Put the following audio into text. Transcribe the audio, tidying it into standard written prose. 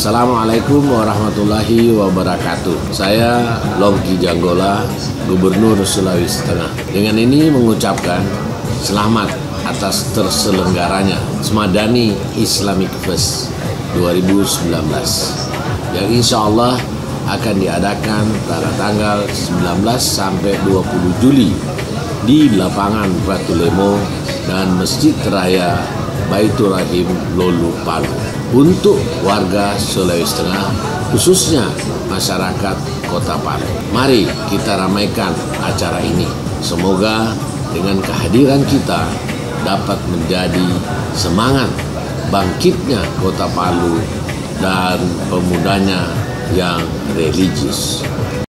Assalamualaikum warahmatullahi wabarakatuh. Saya Longki Janggola, Gubernur Sulawesi Tengah. Dengan ini mengucapkan selamat atas terselenggaranya Smadani Islamic Fest 2019 yang insya Allah akan diadakan pada tanggal 19 sampai 20 Juli di lapangan Ratu Lemo dan Masjid Raya Baitur Rahim Lolu Palu. Untuk warga Sulawesi Tengah, khususnya masyarakat Kota Palu, mari kita ramaikan acara ini. Semoga dengan kehadiran kita dapat menjadi semangat bangkitnya Kota Palu dan pemudanya yang religius.